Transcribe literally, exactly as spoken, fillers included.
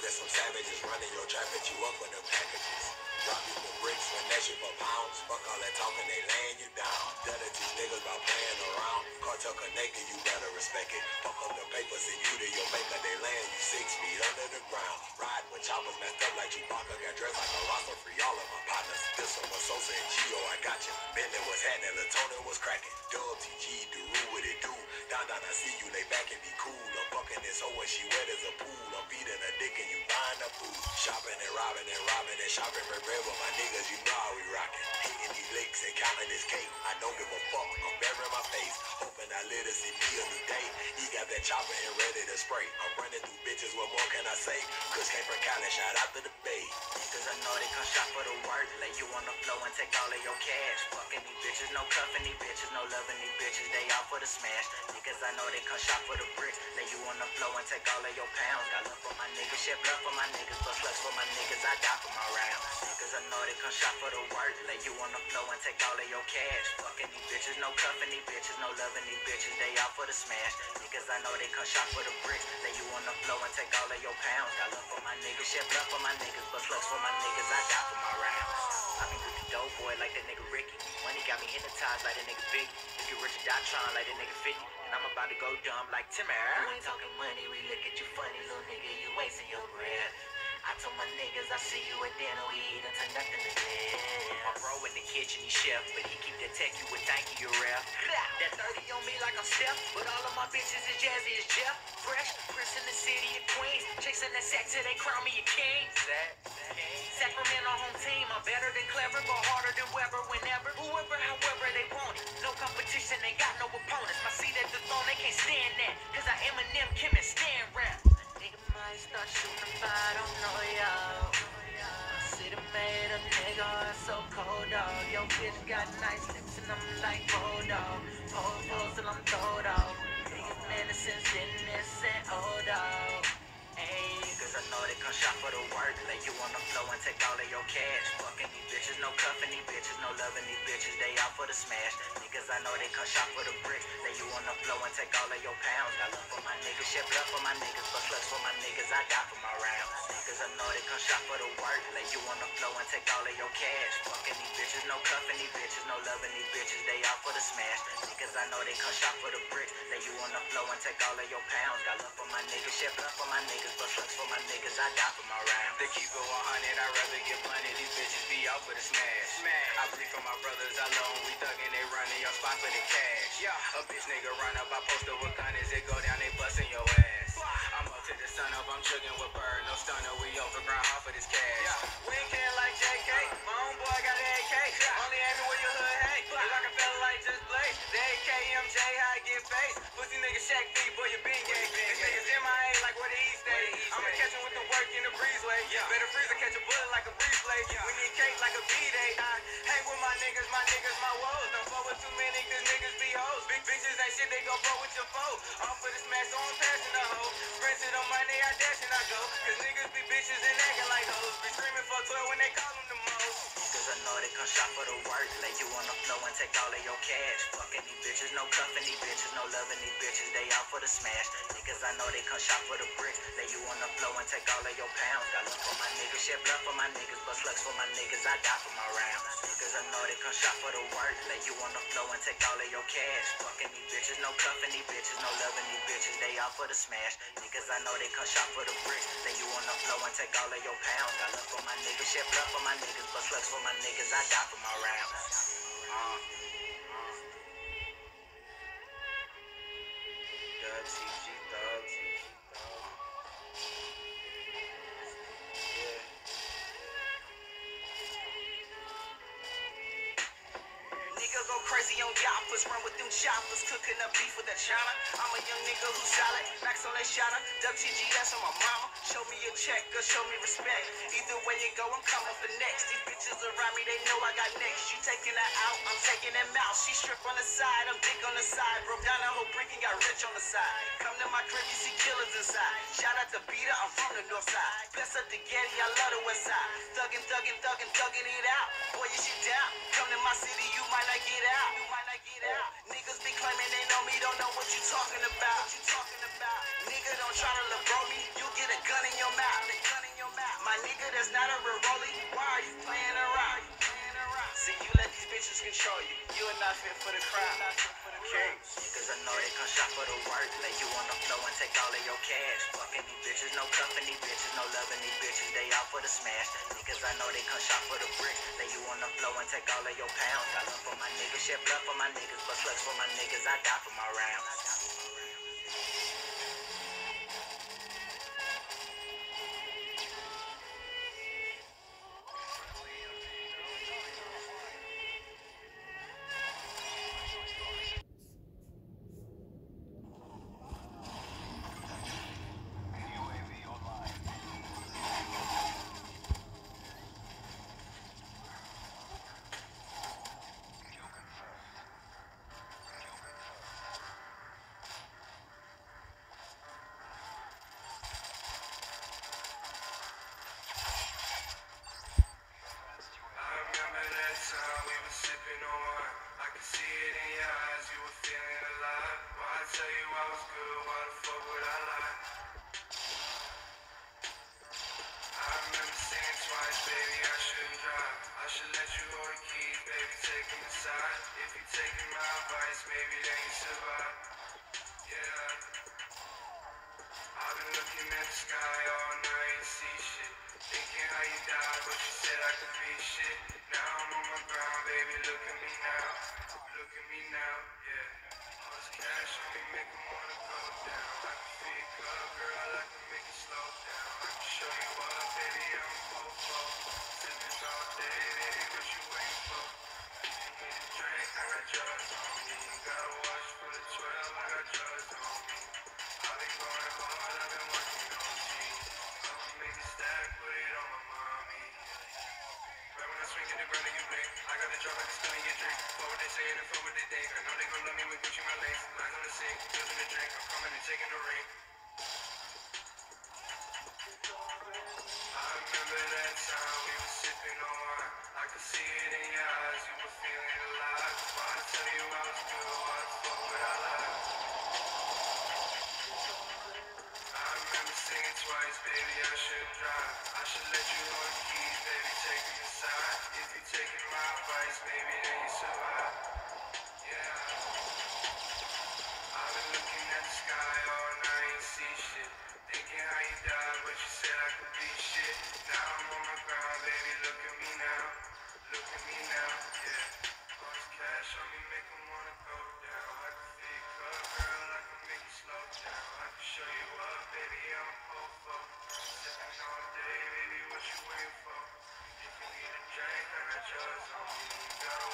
that some savages running your trap at you up for the packages. Drop you for bricks, finesse you for pounds. Fuck all that talking, they laying you down. Tell that these niggas about playing around. Cartel connected, you better respect it. Fuck up the papers and you to your maker, they laying you six feet under the ground. Riding with choppers messed up like Chewbacca. Got dressed like a roster, free all of my partners. This one was Sosa and Gio, I got you. Bending was happening, Latona was cracking. Dub T G, Duru, what it do? Down, down, I see you, lay back and be cool. I'm fucking this hoe when she wet as a pool. I'm feeding her dick and you buying her food. Shopping and robbing and robbing and shopping red bread with my niggas, you know how we rockin'. Hitting these licks and counting this cake. I don't give a fuck, I'm burying my face. Hoping I live to see me a new day. He got that chopper and ready to spray. I'm running through bitches, what more can I say? Cause came from Cali, shout out to the Bay. Cause I know they come shop for the work. Lay you on the floor and take all of your cash. Fucking these bitches, no cuffing these bitches, no loving these bitches, they out for the smash. Niggas I know they come shop for the bricks. Lay you on the floor and take all of your pounds. Got love for my niggas, shit blood for my niggas, but flux for my niggas, I die for my rounds. Niggas I know they come shop for the work. Lay you on the floor and take all of your cash. Fucking these bitches, no cuffing these bitches, no loving these bitches, they out for the smash. Niggas I know they come shop for the bricks. Lay you on the floor and take all of your pounds. Got love for my niggas, shit blood for my niggas, but flux for my niggas, I die for my rounds. I been with the dope boy like that nigga Ricky. Money got me hypnotized like that nigga Biggie. If you rich and die trying like that nigga fifty. And I'm about to go dumb like Timmer. You ain't talking money, we look at you funny, little nigga, you wasting your breath. I told my niggas I see you at dinner, we eat until nothing is left. My bro in the kitchen, he chef, but he keep that tech, you would thank you, ref. That thirty on me like I'm Steph, but all of my bitches is Jazzy as Jeff. Fresh, Prince in the city of Queens, chasing that sack till they crown me a king. Sacramento home team, I'm better than clever, but harder than Weber whenever. Whoever, however they want it. No competition, they got no opponents. My seat at the throne, they can't stand that. Cause I Eminem, Kim, and Stan rap. Nigga might start shooting a fight, I don't know y'all. City made a nigga heart so cold, dog. Yo, bitch got nice lips and I'm like, hold dog. Pole pole till I'm told off. Niggas menacing, sitting innocent, oh dog. Ayy, cause I know they come shop for the work. Lay you on the floor and take all of your cash. Fucking these bitches, no cuffing these bitches, no loving these bitches, they out for the smash. Niggas I know they come shop for the bricks. Lay you on the floor and take all of your pounds. Got love for my niggas, shit blood for my niggas, but flux for my niggas, I die for my rounds. Niggas I know they come shop for the work. Lay you on the floor and take all of your cash. Fucking these bitches, no cuffing these bitches, no loving these bitches, they out for the smash. Niggas I know they come shop for the bricks. Lay you on the floor and take all of your pounds. Got love for my niggas, shit blood for my niggas, but flux for my niggas, I die for my rounds. They keep it one hundred, I'd rather get money. These bitches be out for the smash. smash. I bleed for my brothers alone. We thuggin', they running your spot for the cash. Yeah. A bitch nigga run up, I post up with gun as it go down, they bustin' your ass. I'm up to the sun up, I'm chugging with bird. No stunner, we over ground hard for this cash. Yeah. We ain't kidding like Jaiqer. My own boy got an A K. Only aiming where your hood hate. If I can feel like just blaze. The A K M J, how I get faced. Pussy nigga Shaq B, boy, you been gay. These niggas M I A like where the East stay. I'ma catch him with the work in the breezeway. Yeah. Better freeze or catch a bullet like a breeze blade. Yeah. We need cake like a B-day. I hang with my niggas, my niggas, my woes. Don't fuck with too many, cause niggas be hoes. Big bitches ain't shit, they gon' fuck with your foe. I'm for the smash, so I'm passing the hoe. Sprinted on money, I dash and I go. Cause niggas be bitches and acting like hoes. Be screaming for twelve when they call them the most. Cause I know they come shop for the work. Lay you on the floor and take all of your cash. Fucking these bitches, no cuffing these bitches, no loving these bitches, they out for the smash. Niggas I know they come shop for the bricks. Lay you on the floor and take all of your pounds. Got love for my niggas, shit blood for my niggas, but flux for my niggas, I die for my rounds. Niggas I know they come shop for the work. Lay you on the floor and take all of your cash. Fucking these bitches, no cuffing these bitches, no loving these bitches, they out for the smash. Niggas I know they come shop for the bricks. Lay you on the floor and take all of your pounds. Got love for my niggas, shit blood for my niggas, but flux for my niggas, I die for my rounds. Uh, Dub T G Thug, T G Thug. Yeah. Nigga go crazy on yappers, run with them choppers, cooking up beef with that China. I'm a young nigga who's solid, max on that shotter, Dub T G, that's on my mama. Show me a check or show me respect. Either way you go, I'm coming for next. These bitches around me, they know I got next. You taking her out, I'm taking them out. She strip on the side, I'm dick on the side. Broke down the whole brick and got rich on the side. Come to my crib, you see killers inside. Shout out to Beater, I'm from the north side. Bless up the Getty, I love the west side. Thuggin', thuggin', thuggin', thuggin' it out. Boy, you shit down. Come to my city, you might not get out. You might not get out. Niggas be claiming they know me, don't know what you talking about. What you talking about? Nigga, don't try to look bro me. You get get a gun in your mouth. The gun in your mouth. My nigga, that's not a real rollie. Why are you playing around? See, you let these bitches control you. You are not fit for the crowd. King. Niggas, I know they come shop for the work. Lay you on the floor and take all of your cash. Fucking these bitches, no cuffing these bitches, no loving these bitches. They out for the smash. Niggas, I know they come shop for the bricks. Lay you on the floor and take all of your pounds. Got love for my niggas, shed blood for my niggas, but slugs for my niggas. I die for my rounds. Jaiqer,